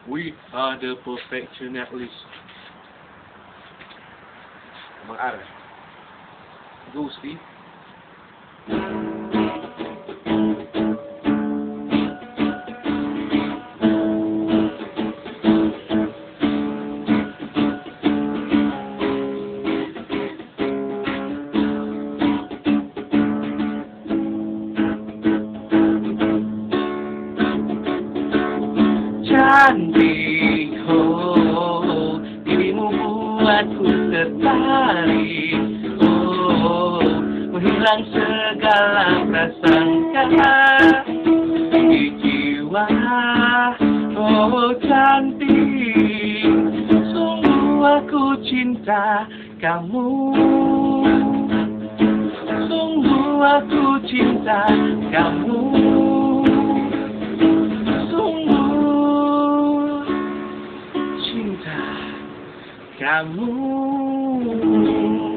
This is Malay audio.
We are the perfectionist. Abang R. Go, Steve. Cantik, oh, dirimu buatku tertarik, oh, menghilang segala prasangka di jiwa, oh cantik, sungguh aku cinta kamu, sungguh aku cinta kamu. Kamu